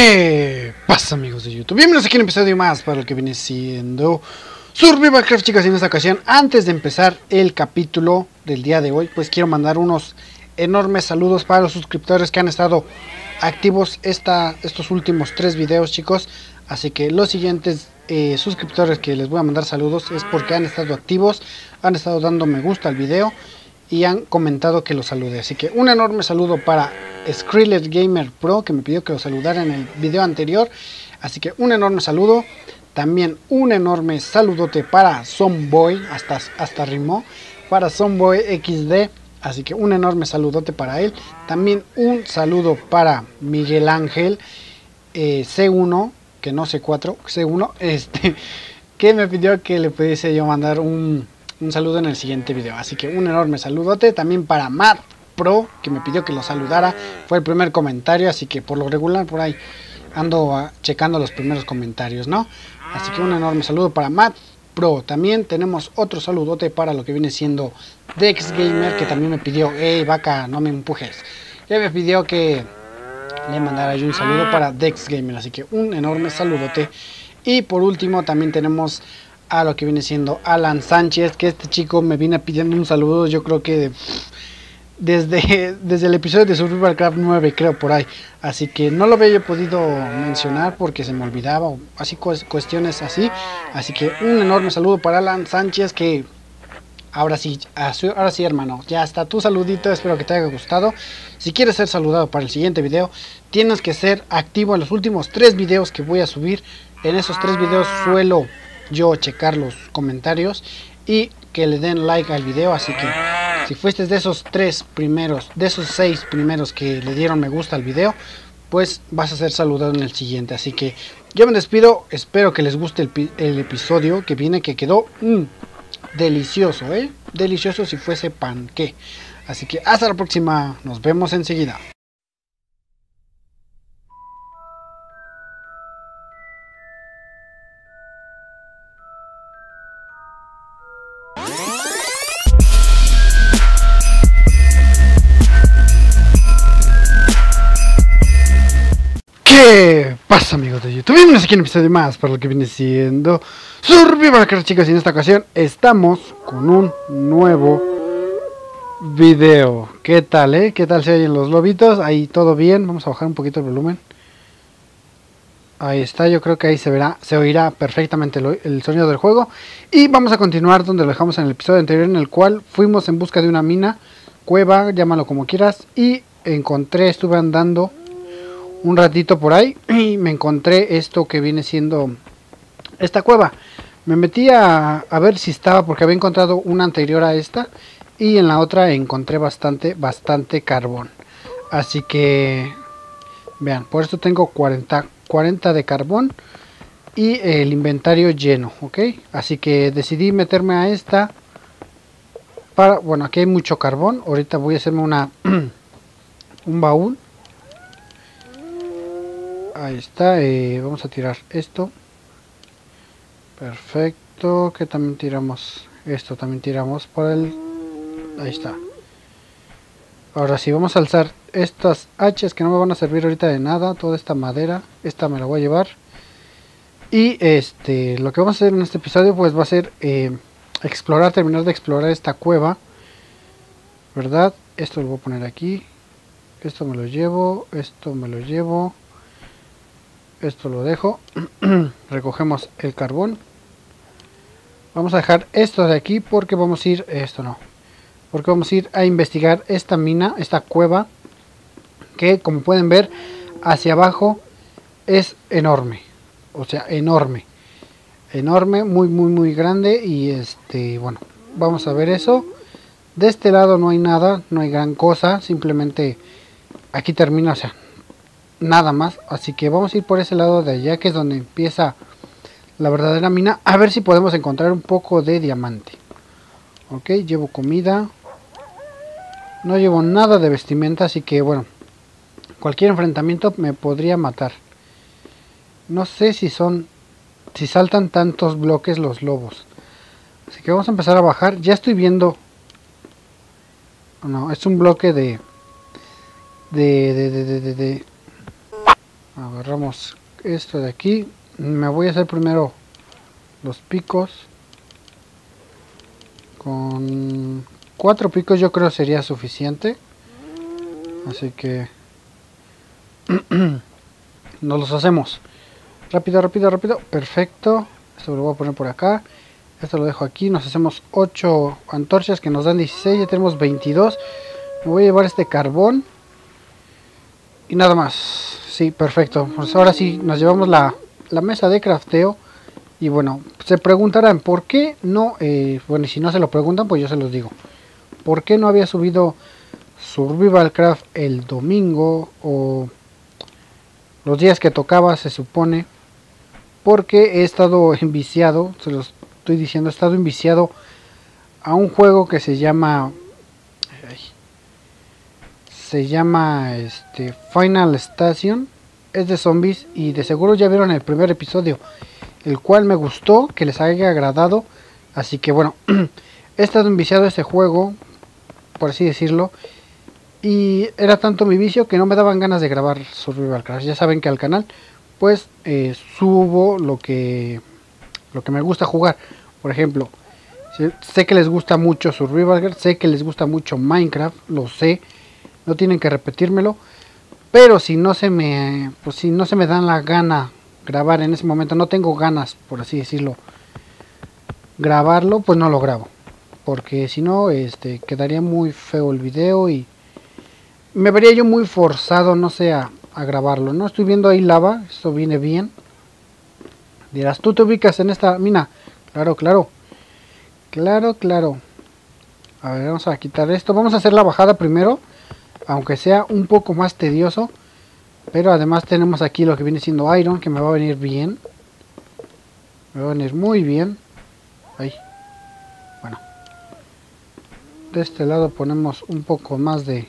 ¿Qué pasa, amigos de YouTube? Bienvenidos aquí a un episodio más para lo que viene siendo Survival Craft, chicas. Y en esta ocasión, antes de empezar el capítulo del día de hoy, pues quiero mandar unos enormes saludos para los suscriptores que han estado activos estos últimos 3 videos, chicos. Así que los siguientes suscriptores que les voy a mandar saludos es porque han estado activos, han estado dando me gusta al video y han comentado que los salude. Así que un enorme saludo para Skrillex Gamer Pro, que me pidió que lo saludara en el video anterior. Así que un enorme saludo. También un enorme saludote para Zomboy, hasta rimó, para Zomboy XD. Así que un enorme saludote para él. También un saludo para Miguel Ángel C1, que no C4, C1, que me pidió que le pudiese yo mandar un saludo en el siguiente video. Así que un enorme saludote. También para Matt Pro, que me pidió que lo saludara. Fue el primer comentario, así que por lo regular por ahí ando checando los primeros comentarios, ¿no? Así que un enorme saludo para Matt Pro. También tenemos otro saludote para lo que viene siendo Dex Gamer, que también me pidió, hey vaca, no me empujes. Ya me pidió que le mandara yo un saludo para Dex Gamer, así que un enorme saludote. Y por último también tenemos a lo que viene siendo Alan Sánchez, que este chico me viene pidiendo un saludo, yo creo que desde el episodio de Survival Craft 9, creo, por ahí. Así que no lo había podido mencionar porque se me olvidaba, o así cuestiones así. Así que un enorme saludo para Alan Sánchez, que ahora sí, hermano, ya está tu saludito, espero que te haya gustado. Si quieres ser saludado para el siguiente video, tienes que ser activo en los últimos 3 videos que voy a subir. En esos 3 videos suelo yo checar los comentarios y que le den like al video. Así que si fuiste de esos 6 primeros que le dieron me gusta al video, pues vas a ser saludado en el siguiente. Así que yo me despido, espero que les guste el episodio que viene, que quedó delicioso, delicioso si fuese panqué. Así que hasta la próxima, nos vemos enseguida. ¿Qué pasa, amigos de YouTube? Bienvenidos aquí a un episodio más para lo que viene siendo Survival Craft, chicos. Y en esta ocasión estamos con un nuevo video. ¿Qué tal, ¿Qué tal se oyen los lobitos? Ahí todo bien. Vamos a bajar un poquito el volumen. Ahí está, yo creo que ahí se oirá perfectamente el sonido del juego. Y vamos a continuar donde lo dejamos en el episodio anterior, en el cual fuimos en busca de una mina, cueva, llámalo como quieras. Y estuve andando un ratito por ahí y me encontré esto que viene siendo esta cueva. Me metí a ver si estaba, porque había encontrado una anterior a esta, y en la otra encontré bastante carbón. Así que vean, por esto tengo 40 de carbón y el inventario lleno, ok. Así que decidí meterme a esta para, bueno, aquí hay mucho carbón. Ahorita voy a hacerme un baúl. Ahí está, vamos a tirar esto. Perfecto, que también tiramos esto, también tiramos por el... Ahí está. Ahora sí, vamos a alzar estas hachas que no me van a servir ahorita de nada. Toda esta madera, esta me la voy a llevar. Y lo que vamos a hacer en este episodio pues va a ser terminar de explorar esta cueva, ¿verdad? Esto lo voy a poner aquí. Esto me lo llevo, esto me lo llevo. Esto lo dejo. Recogemos el carbón. Vamos a dejar esto de aquí porque vamos a ir... porque vamos a ir a investigar esta mina, esta cueva, que como pueden ver hacia abajo es enorme. O sea, enorme. Enorme, muy grande. Y bueno, vamos a ver eso. De este lado no hay nada, no hay gran cosa. Simplemente aquí termina, o sea, nada más. Así que vamos a ir por ese lado de allá, que es donde empieza la verdadera mina, a ver si podemos encontrar un poco de diamante. Ok, llevo comida, no llevo nada de vestimenta, así que bueno, cualquier enfrentamiento me podría matar. No sé si saltan tantos bloques los lobos, así que vamos a empezar a bajar. Ya estoy viendo, no, es un bloque de Agarramos esto de aquí. Me voy a hacer primero los picos. Con 4 picos yo creo sería suficiente. Así que nos los hacemos. Rápido, rápido, rápido. Perfecto. Esto lo voy a poner por acá. Esto lo dejo aquí. Nos hacemos 8 antorchas que nos dan 16. Ya tenemos 22. Me voy a llevar este carbón. Y nada más. Sí, perfecto. Pues ahora sí nos llevamos la mesa de crafteo. Y bueno, se preguntarán por qué no. Bueno, y si no se lo preguntan, pues yo se los digo. ¿Por qué no había subido Survival Craft el domingo o los días que tocaba, se supone? Porque he estado enviciado, se los estoy diciendo, he estado enviciado a un juego que se llama Final Station. Es de zombies y de seguro ya vieron el primer episodio, el cual me gustó, que les haya agradado. Así que bueno, he estado enviciado a este juego, por así decirlo. Y era tanto mi vicio que no me daban ganas de grabar Survival Craft. Ya saben que al canal pues subo lo que me gusta jugar. Por ejemplo, sé que les gusta mucho Survival Craft, sé que les gusta mucho Minecraft, lo sé, no tienen que repetírmelo. Pero si no se me dan la gana grabar en ese momento, no tengo ganas, por así decirlo, grabarlo, pues no lo grabo. Porque si no, quedaría muy feo el video y me vería yo muy forzado, no sé, a grabarlo. No estoy viendo ahí lava, esto viene bien. Dirás, ¿tú te ubicas en esta mina? Claro, claro. Claro, claro. A ver, vamos a quitar esto. Vamos a hacer la bajada primero, aunque sea un poco más tedioso. Pero además tenemos aquí lo que viene siendo iron, que me va a venir bien. Me va a venir muy bien. Ahí. Bueno. De este lado ponemos un poco más de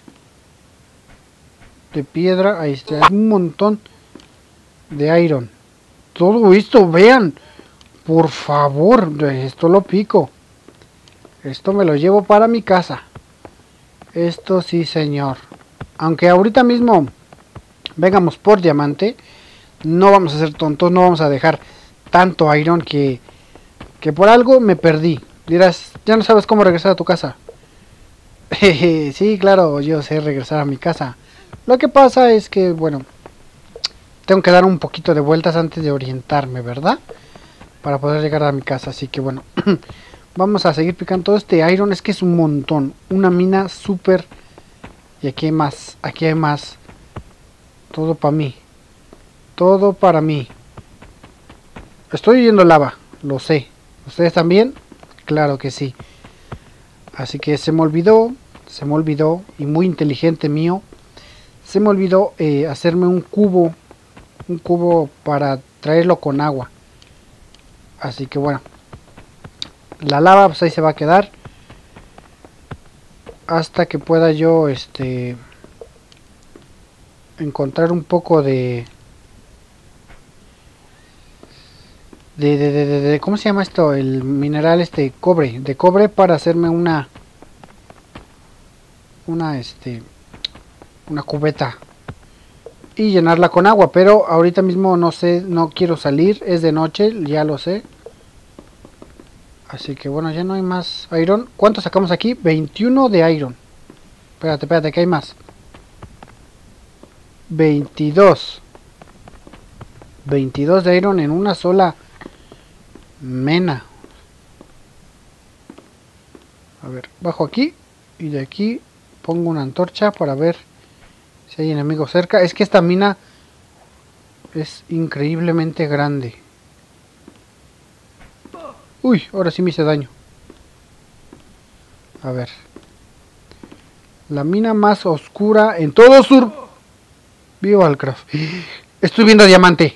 piedra. Ahí está, un montón de iron. Todo esto, vean, por favor, esto lo pico. Esto me lo llevo para mi casa. Esto sí, señor. Aunque ahorita mismo vengamos por diamante, no vamos a ser tontos, no vamos a dejar tanto iron que por algo me perdí. Dirás, ya no sabes cómo regresar a tu casa. Sí, claro, yo sé regresar a mi casa. Lo que pasa es que, bueno, tengo que dar un poquito de vueltas antes de orientarme, ¿verdad? Para poder llegar a mi casa, así que bueno. Vamos a seguir picando todo este iron, es que es un montón. Una mina súper. Y aquí hay más, aquí hay más. Todo para mí. Todo para mí. Estoy oyendo lava, lo sé. ¿Ustedes también? Claro que sí. Así que se me olvidó, y muy inteligente mío, se me olvidó hacerme un cubo para traerlo con agua. Así que bueno, la lava pues ahí se va a quedar hasta que pueda yo encontrar un poco de ¿cómo se llama esto? El mineral cobre, de cobre, para hacerme una cubeta y llenarla con agua. Pero ahorita mismo no sé, no quiero salir, es de noche, ya lo sé. Así que bueno, ya no hay más iron. ¿Cuánto sacamos aquí? 21 de iron. Espérate, que hay más. 22 de iron en una sola mena. A ver, bajo aquí y de aquí pongo una antorcha para ver si hay enemigos cerca. Es que esta mina es increíblemente grande. Uy, ahora sí me hice daño. A ver. La mina más oscura en todo Survival Craft. Estoy viendo diamante.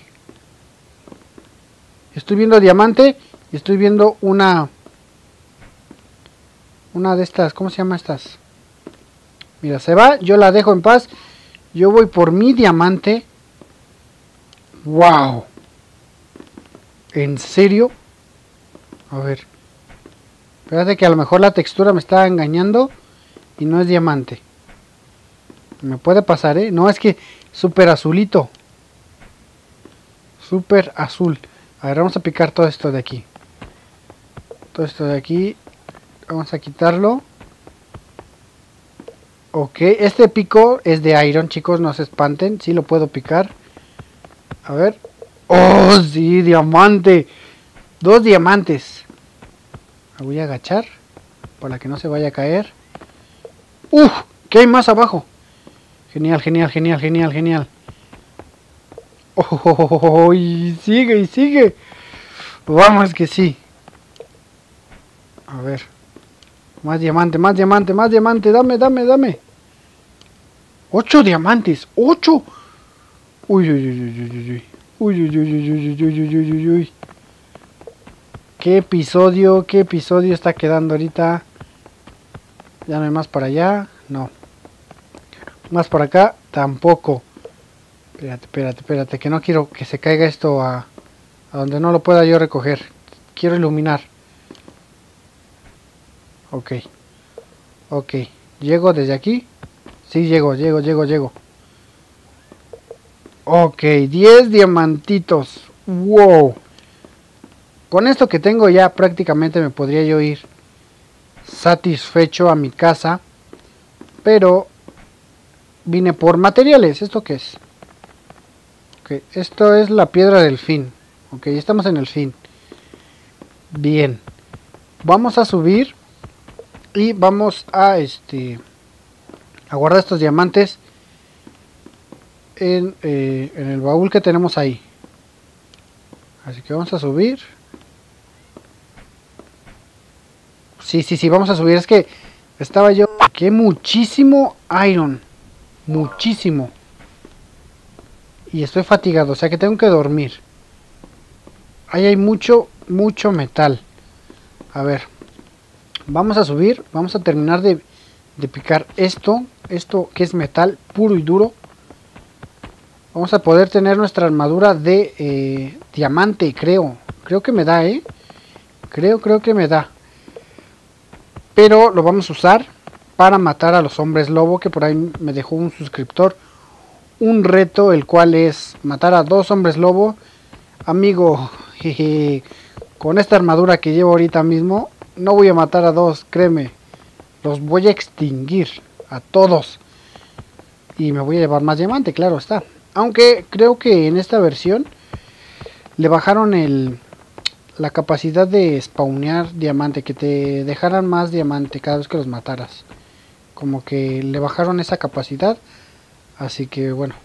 Estoy viendo diamante y estoy viendo una de estas, ¿cómo se llama estas? Mira, se va, yo la dejo en paz. Yo voy por mi diamante. ¡Wow! ¿En serio? A ver. Espérate que a lo mejor la textura me está engañando y no es diamante. Me puede pasar, ¿eh? No, es que súper azulito. Súper azul. A ver, vamos a picar todo esto de aquí. Todo esto de aquí. Vamos a quitarlo. Ok, este pico es de iron, chicos, no se espanten. Sí lo puedo picar. A ver. ¡Oh, sí! ¡Diamante! 2 diamantes. Me voy a agachar para que no se vaya a caer. ¡Uf! ¿Qué hay más abajo? Genial, genial, genial, genial, genial. ¡Oh! Y sigue, y sigue. Vamos que sí. A ver. Más diamante, más diamante, más diamante. Dame, dame, dame. 8 diamantes. 8. Uy, uy, uy, uy, uy, uy. Uy, uy, uy, uy, uy, uy, uy, uy, uy, uy. Qué episodio está quedando ahorita. Ya no hay más para allá. No. Más para acá. Tampoco. Espérate, espérate, espérate. Que no quiero que se caiga esto a donde no lo pueda yo recoger. Quiero iluminar. Ok. Ok. ¿Llego desde aquí? Sí, llego. Ok, 10 diamantitos. Wow. Con esto que tengo ya prácticamente me podría yo ir satisfecho a mi casa. Pero vine por materiales. ¿Esto qué es? Ok, esto es la piedra del fin. Ok, estamos en el fin. Bien. Vamos a subir. Y vamos a guardar estos diamantes en el baúl que tenemos ahí. Así que vamos a subir. Sí, vamos a subir. Es que estaba yo... Que muchísimo iron. Muchísimo. Y estoy fatigado, o sea que tengo que dormir. Ahí hay mucho metal. A ver. Vamos a subir. Vamos a terminar de picar esto. Esto que es metal puro y duro. Vamos a poder tener nuestra armadura de diamante, creo. Creo que me da, Creo que me da. Pero lo vamos a usar para matar a los hombres lobo, que por ahí me dejó un suscriptor un reto, el cual es matar a 2 hombres lobo. Amigo, jeje, con esta armadura que llevo ahorita mismo, no voy a matar a 2, créeme. Los voy a extinguir a todos. Y me voy a llevar más diamante, claro está. Aunque creo que en esta versión le bajaron la capacidad de spawnear diamante, que te dejaran más diamante cada vez que los mataras. Como que le bajaron esa capacidad. Así que bueno,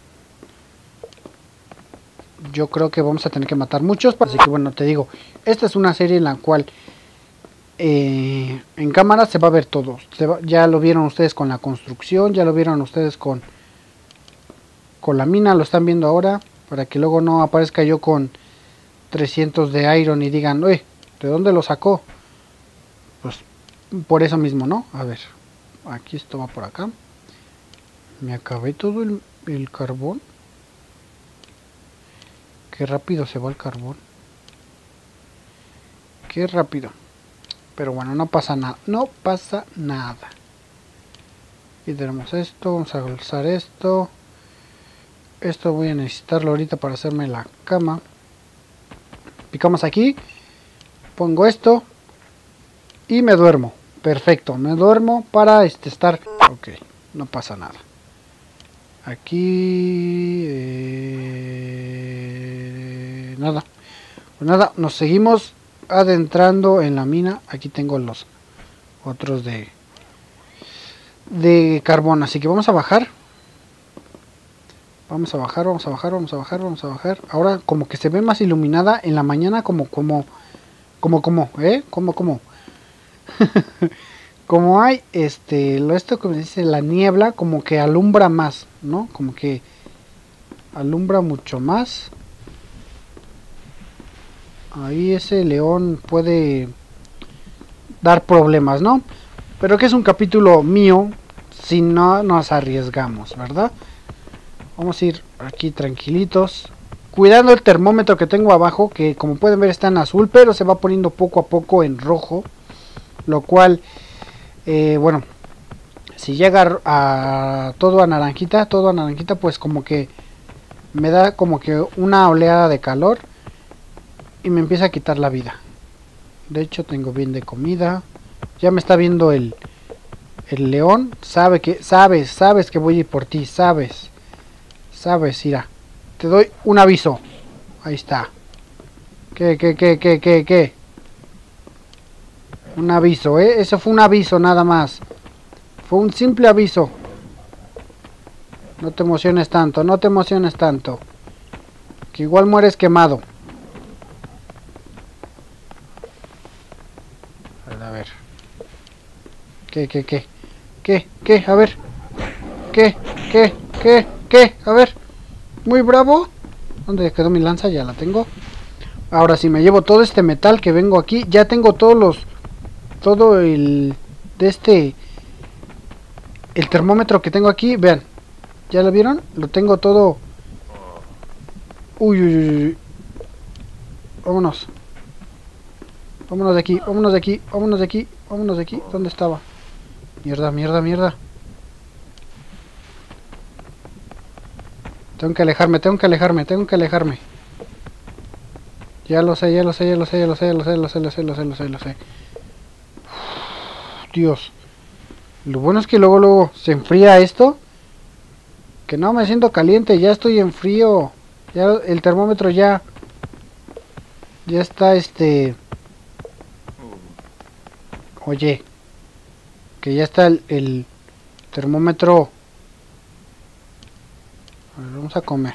yo creo que vamos a tener que matar muchos. Así que bueno, te digo, esta es una serie en la cual en cámara se va a ver todo. Ya lo vieron ustedes con la construcción, ya lo vieron ustedes con la mina, lo están viendo ahora. Para que luego no aparezca yo con 300 de iron y digan, ¿de dónde lo sacó? Pues por eso mismo, ¿no? A ver, aquí esto va por acá. Me acabé todo el carbón. Qué rápido se va el carbón. Qué rápido. Pero bueno, no pasa nada. No pasa nada. Aquí tenemos esto. Vamos a usar esto. Esto voy a necesitarlo ahorita para hacerme la cama. Picamos aquí. Pongo esto. Y me duermo. Perfecto. Me duermo para estar... Ok. No pasa nada. Aquí... nada. Pues nada. Nos seguimos adentrando en la mina. Aquí tengo los otros de carbón. Así que vamos a bajar. Vamos a bajar. Ahora como que se ve más iluminada. En la mañana como como hay esto que me dice la niebla, como que alumbra más, ¿no? Como que alumbra mucho más. Ahí ese león puede dar problemas, ¿no? Pero que es un capítulo mío, si no nos arriesgamos, ¿verdad? Vamos a ir aquí tranquilitos, cuidando el termómetro que tengo abajo, que como pueden ver está en azul, pero se va poniendo poco a poco en rojo, lo cual, bueno, si llega a todo a naranjita, pues como que me da como que una oleada de calor y me empieza a quitar la vida. De hecho tengo bien de comida. Ya me está viendo el león. Sabes que voy a ir por ti. Sabes, mira. Te doy un aviso. Ahí está. ¿Qué? Un aviso, eso fue un aviso nada más. Fue un simple aviso. No te emociones tanto, no te emociones tanto. Que igual mueres quemado. A ver. ¿Qué? A ver. ¿Qué? A ver. Muy bravo. ¿Dónde quedó mi lanza? Ya la tengo. Ahora si me llevo todo este metal que vengo aquí. Ya tengo todo el... El termómetro que tengo aquí. Vean. ¿Ya lo vieron? Lo tengo todo. Uy. Vámonos. Vámonos de aquí. ¿Dónde estaba? Mierda. Tengo que alejarme. Ya lo sé. Dios. Lo bueno es que luego se enfría esto. Que no me siento caliente, ya estoy en frío. Ya el termómetro ya está Oye, que ya está el termómetro. A ver, vamos a comer.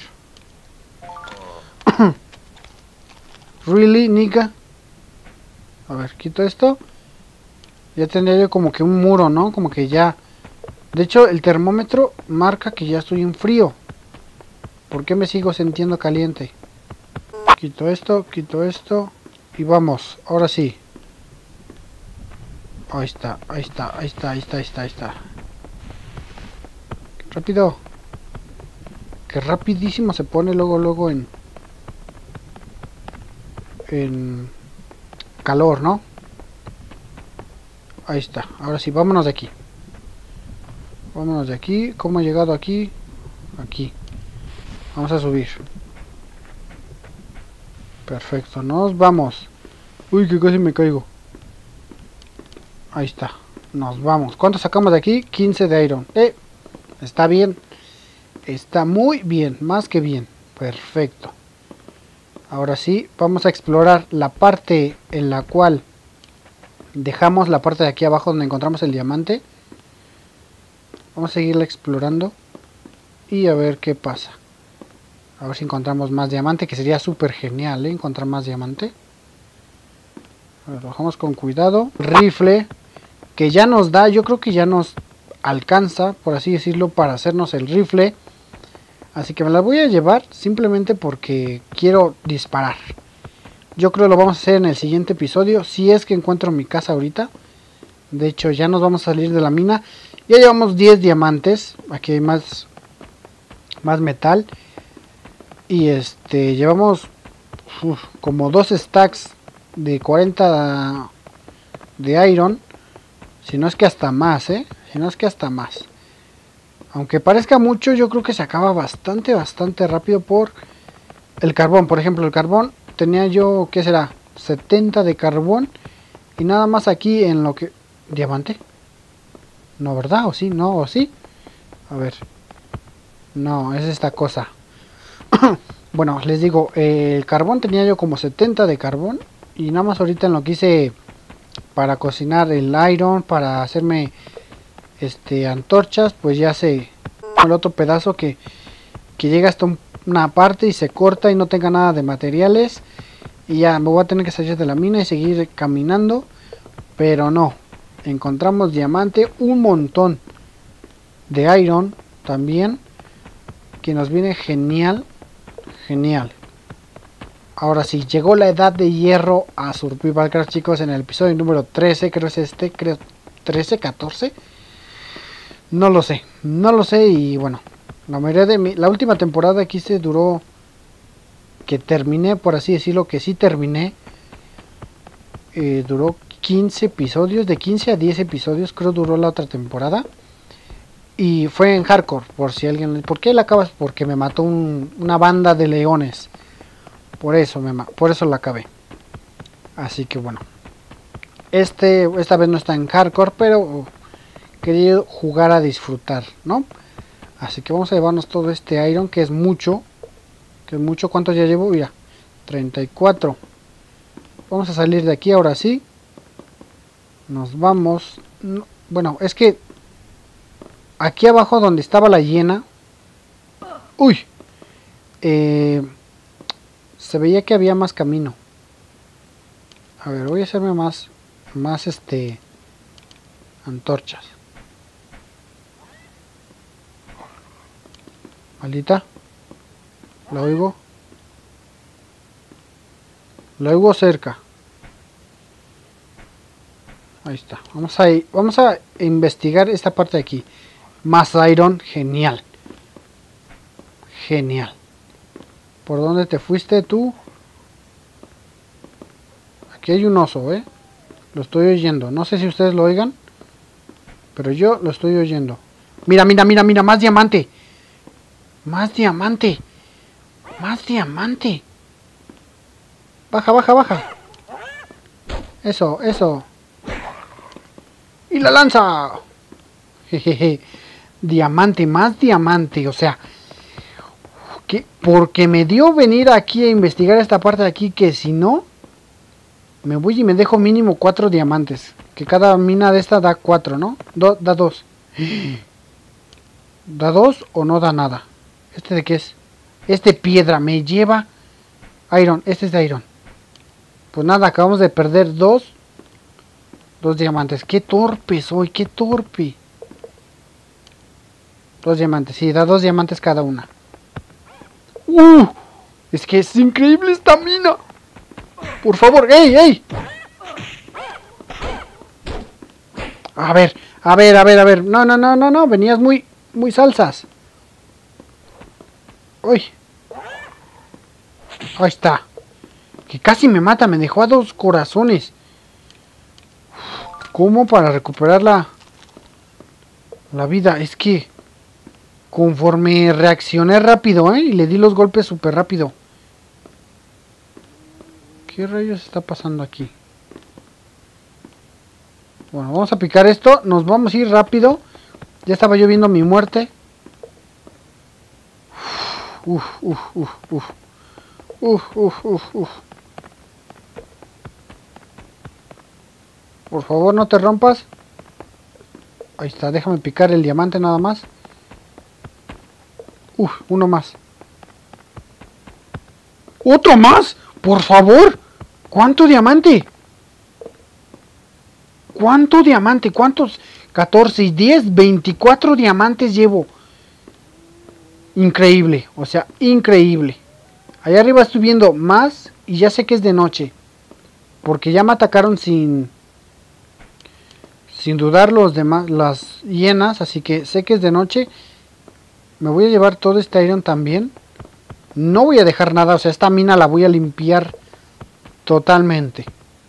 Really, nigga. A ver, quito esto. Ya tendría yo como que un muro, ¿no? Como que ya... De hecho, el termómetro marca que ya estoy en frío. ¿Por qué me sigo sintiendo caliente? Quito esto. Y vamos, ahora sí. Ahí está. Rápido. Que rapidísimo se pone luego en calor, ¿no? Ahí está. Ahora sí, vámonos de aquí. ¿Cómo he llegado aquí? Aquí. Vamos a subir. Perfecto, nos vamos. Uy, que casi me caigo. Ahí está. Nos vamos. ¿Cuánto sacamos de aquí? 15 de iron. Está bien. Está muy bien. Más que bien. Perfecto. Ahora sí, vamos a explorar la parte en la cual dejamos la parte de aquí abajo donde encontramos el diamante. Vamos a seguirla explorando y a ver qué pasa. A ver si encontramos más diamante, que sería súper genial, encontrar más diamante. A ver, lo bajamos con cuidado. Rifle, que ya nos da, yo creo que ya nos alcanza, por así decirlo, para hacernos el rifle. Así que me la voy a llevar simplemente porque quiero disparar. Yo creo que lo vamos a hacer en el siguiente episodio, si es que encuentro mi casa ahorita. De hecho, ya nos vamos a salir de la mina. Ya llevamos 10 diamantes. Aquí hay más metal. Y llevamos como 2 stacks de 40 de iron. Si no es que hasta más, Aunque parezca mucho, yo creo que se acaba bastante rápido por el carbón. Por ejemplo, el carbón tenía yo, ¿qué será? 70 de carbón. Y nada más aquí en lo que... ¿Diamante? No, ¿verdad? ¿O sí? ¿No? ¿O sí? A ver. No, es esta cosa. Bueno, les digo, el carbón tenía yo como 70 de carbón. Y nada más ahorita en lo que hice para cocinar el iron, para hacerme antorchas, pues ya se... El otro pedazo que llega hasta una parte y se corta y no tenga nada de materiales. Y ya me voy a tener que salir de la mina y seguir caminando. Pero no. Encontramos diamante, un montón de iron también, que nos viene genial. Ahora sí, llegó la edad de hierro a Survivalcraft, chicos, en el episodio número 13, creo es creo 13, 14. No lo sé y bueno, la mayoría de la última temporada que hice duró, que terminé, por así decirlo, que sí terminé, duró 15 episodios, de 15 a 10 episodios creo duró la otra temporada. Y fue en hardcore, por si alguien... ¿Por qué la acabas? Porque me mató una banda de leones. Por eso la acabé. Así que bueno. Esta vez no está en hardcore, pero quería jugar a disfrutar, ¿no? Así que vamos a llevarnos todo este iron, que es mucho. ¿Cuánto ya llevo? Mira, 34. Vamos a salir de aquí ahora sí. Nos vamos. No, bueno, es que aquí abajo donde estaba la hiena. Uy. Se veía que había más camino. A ver, voy a hacerme más antorchas. Maldita. La oigo. La oigo cerca. Ahí está. Vamos a investigar esta parte de aquí. Más iron. Genial. Genial. ¿Por dónde te fuiste tú? Aquí hay un oso, ¿eh? Lo estoy oyendo. No sé si ustedes lo oigan, pero yo lo estoy oyendo. Mira, mira, mira, mira. Más diamante. Más diamante. Más diamante. Baja, baja, baja. Eso, eso. Y la lanza. Jejeje. Diamante, más diamante. O sea, que porque me dio venir aquí a investigar esta parte de aquí, que si no, me voy y me dejo mínimo 4 diamantes. Que cada mina de esta da 4, ¿no? Da 2. ¿Da 2 o no da nada? ¿Este de qué es? Este piedra me lleva iron. Este es de iron. Pues nada, acabamos de perder 2 diamantes. Qué torpe soy, qué torpe. 2 diamantes, sí, da 2 diamantes cada una. Es que es increíble esta mina. Por favor, ¡ey, ey! A ver, a ver, a ver, a ver. No, no, no, no, no. Venías muy salsas. Uy. Ahí está. Que casi me mata, me dejó a 2 corazones. ¿Cómo para recuperar la vida? Es que conforme reaccioné rápido, y le di los golpes súper rápido. ¿Qué rayos está pasando aquí? Bueno, vamos a picar esto. Nos vamos a ir rápido. Ya estaba yo viendo mi muerte. Uf, uf, uf, uf. Uf, uf, uf, uf. Por favor, no te rompas. Ahí está, déjame picar el diamante nada más. Uf, uno más. ¿Otro más? Por favor. ¿Cuánto diamante? ¿Cuánto diamante? ¿Cuántos? 14 y 10, 24 diamantes llevo. Increíble, o sea, increíble. Allá arriba estoy viendo más y ya sé que es de noche. Porque ya me atacaron sin dudar los demás, las hienas, así que sé que es de noche. Me voy a llevar todo este iron también. No voy a dejar nada, o sea, esta mina la voy a limpiar totalmente.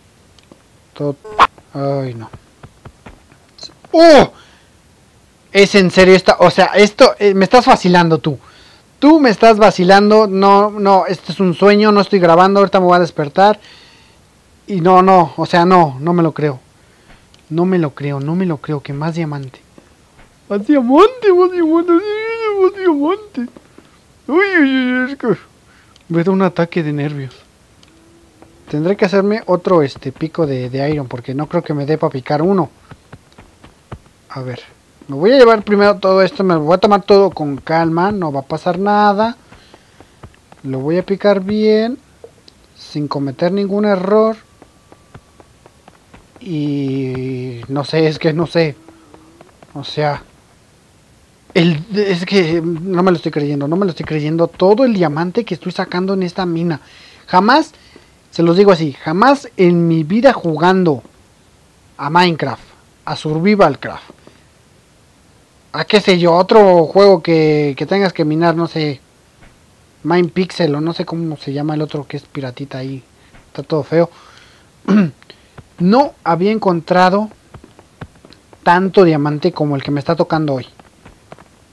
Ay, no. ¡Oh! Es en serio esta, o sea, esto, me estás vacilando tú. Tú me estás vacilando, no, no, este es un sueño, no estoy grabando, ahorita me voy a despertar. Y no, no, o sea, no, no me lo creo. No me lo creo, no me lo creo, que más diamante. Más diamante, más diamante, más diamante. Uy, uy, uy, es que me da un ataque de nervios. Tendré que hacerme otro pico de iron, porque no creo que me dé para picar uno. A ver, me voy a llevar primero todo esto, me lo voy a tomar todo con calma, no va a pasar nada. Lo voy a picar bien, sin cometer ningún error. Y no sé, es que no sé. O sea, es que no me lo estoy creyendo, no me lo estoy creyendo. Todo el diamante que estoy sacando en esta mina. Jamás, se los digo así, jamás en mi vida jugando a Minecraft, a Survivalcraft, a qué sé yo, otro juego que tengas que minar, no sé, Minepixel o no sé cómo se llama el otro que es piratita ahí, está todo feo. No había encontrado tanto diamante como el que me está tocando hoy.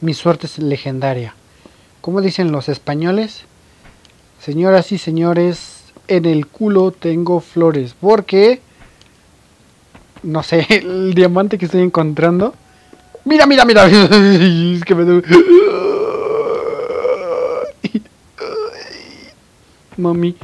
Mi suerte es legendaria. Como dicen los españoles, señoras y señores, en el culo tengo flores. Porque, no sé, el diamante que estoy encontrando. Mira, mira, mira. Es que me duele. Mami.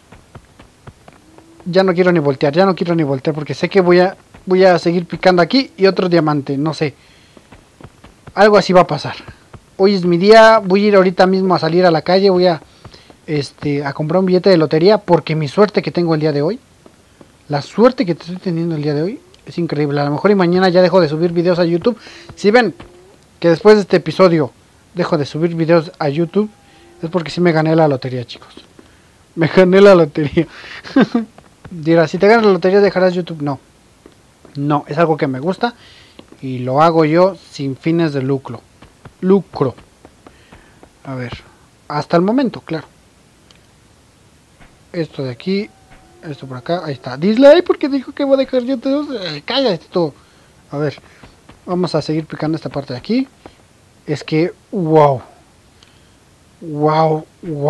Ya no quiero ni voltear, ya no quiero ni voltear porque sé que voy a seguir picando aquí y otro diamante, no sé. Algo así va a pasar. Hoy es mi día, voy a ir ahorita mismo a salir a la calle, voy a comprar un billete de lotería porque mi suerte que tengo el día de hoy, la suerte que estoy teniendo el día de hoy es increíble. A lo mejor y mañana ya dejo de subir videos a YouTube. Si ven que después de este episodio dejo de subir videos a YouTube, es porque sí me gané la lotería, chicos. Me gané la lotería. Dirás, si te ganas la lotería dejarás YouTube. No. No, es algo que me gusta y lo hago yo sin fines de lucro. A ver, hasta el momento, claro. Esto de aquí, esto por acá, ahí está. Dislike porque dijo que voy a dejar YouTube. Cállate tú. A ver, vamos a seguir picando esta parte de aquí. Es que, wow. Wow.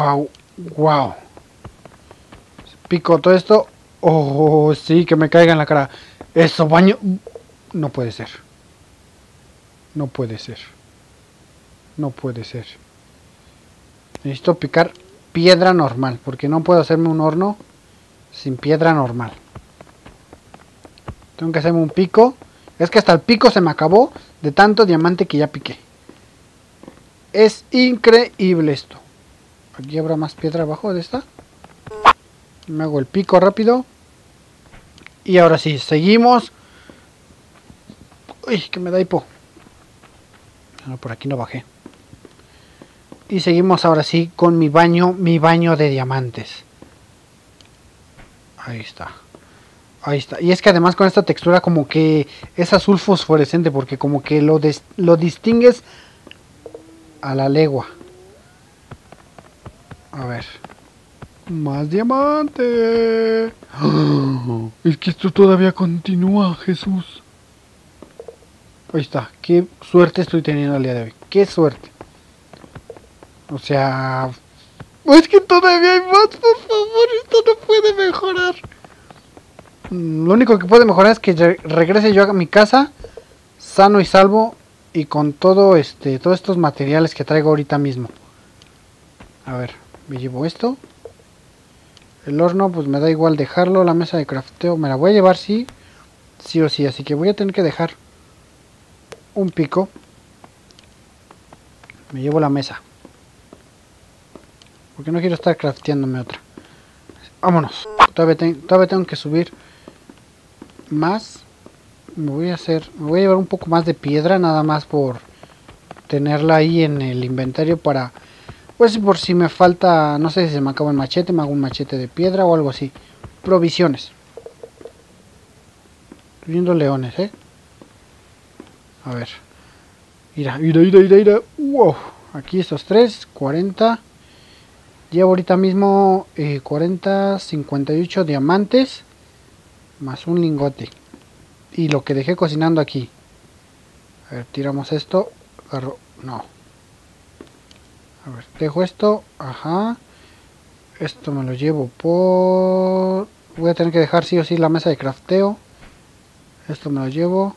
Pico todo esto. Oh, sí, que me caiga en la cara. Eso, baño. No puede ser. No puede ser. No puede ser. Necesito picar piedra normal. Porque no puedo hacerme un horno sin piedra normal. Tengo que hacerme un pico. Es que hasta el pico se me acabó de tanto diamante que ya piqué. Es increíble esto. Aquí habrá más piedra abajo de esta. Me hago el pico rápido. Y ahora sí, seguimos. Uy, que me da hipo. No, por aquí no bajé. Y seguimos ahora sí con mi baño de diamantes. Ahí está. Ahí está. Y es que además con esta textura como que es azul fosforescente. Porque como que lo distingues a la legua. A ver. Más diamante. ¡Oh! Es que esto todavía continúa, Jesús. Ahí está. Qué suerte estoy teniendo el día de hoy. Qué suerte. O sea... Es que todavía hay más, por favor. Esto no puede mejorar. Lo único que puede mejorar es que regrese yo a mi casa sano y salvo y con todo todos estos materiales que traigo ahorita mismo. A ver, me llevo esto. El horno, pues me da igual dejarlo. La mesa de crafteo me la voy a llevar sí o sí. Así que voy a tener que dejar un pico. Me llevo la mesa. Porque no quiero estar crafteándome otra. Vámonos. Todavía tengo que subir más. Me voy a llevar un poco más de piedra. Nada más por tenerla ahí en el inventario para... Pues por si me falta, no sé si se me acaba el machete, me hago un machete de piedra o algo así. Provisiones. Estoy viendo leones, A ver. Mira. Wow. Aquí estos 40. Llevo ahorita mismo 58 diamantes. Más un lingote. Y lo que dejé cocinando aquí. A ver, tiramos esto. No. A ver, dejo esto, ajá. Esto me lo llevo por... Voy a tener que dejar sí o sí la mesa de crafteo. Esto me lo llevo.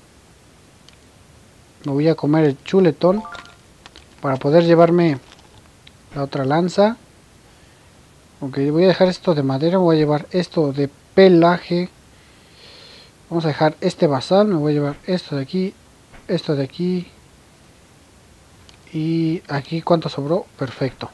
Me voy a comer el chuletón para poder llevarme la otra lanza. Ok, voy a dejar esto de madera, voy a llevar esto de pelaje. Vamos a dejar este basal, me voy a llevar esto de aquí, esto de aquí. Y aquí cuánto sobró, perfecto.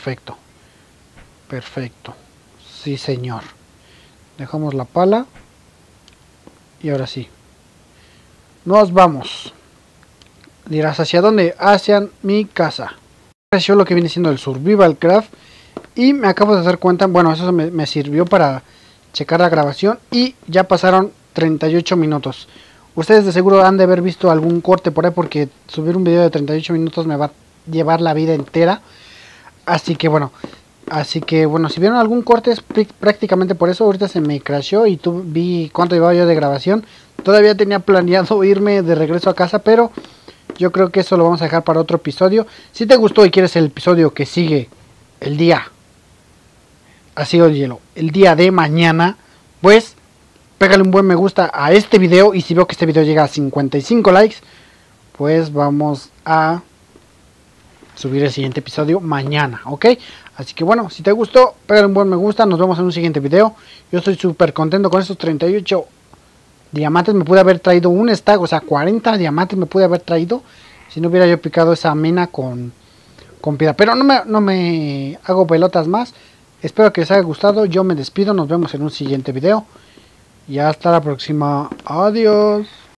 Sí señor. Dejamos la pala. Y ahora sí. Nos vamos. Dirás, ¿hacia dónde? Hacia mi casa. Yo lo que viene siendo el Survival Craft. Y me acabo de dar cuenta, bueno, eso me sirvió para checar la grabación. Y ya pasaron 38 minutos. Ustedes de seguro han de haber visto algún corte por ahí porque subir un video de 38 minutos me va a llevar la vida entera. Así que bueno, si vieron algún corte es prácticamente por eso. Ahorita se me crashó y vi cuánto llevaba yo de grabación. Todavía tenía planeado irme de regreso a casa, pero yo creo que eso lo vamos a dejar para otro episodio. Si te gustó y quieres el episodio que sigue el día, así óyelo, el día de mañana, pues pégale un buen me gusta a este video. Y si veo que este video llega a 55 likes, pues vamos a subir el siguiente episodio mañana, ¿ok? Así que bueno, si te gustó, pégale un buen me gusta. Nos vemos en un siguiente video. Yo estoy súper contento con estos 38 diamantes. Me pude haber traído un stack, o sea, 40 diamantes me pude haber traído si no hubiera yo picado esa mina con piedra. Pero no me hago pelotas más. Espero que les haya gustado. Yo me despido. Nos vemos en un siguiente video. Y hasta la próxima. Adiós.